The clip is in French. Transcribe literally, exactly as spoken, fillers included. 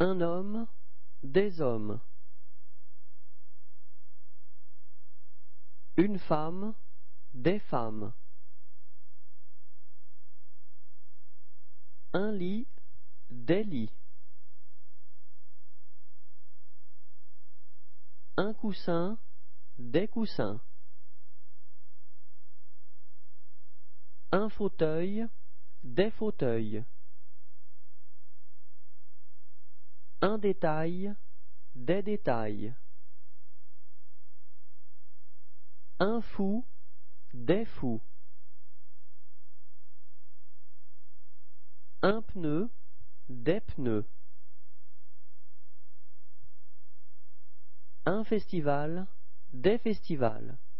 Un homme, des hommes. Une femme, des femmes. Un lit, des lits. Un coussin, des coussins. Un fauteuil, des fauteuils. Un détail, des détails. Un fou, des fous. Un pneu, des pneus. Un festival, des festivals.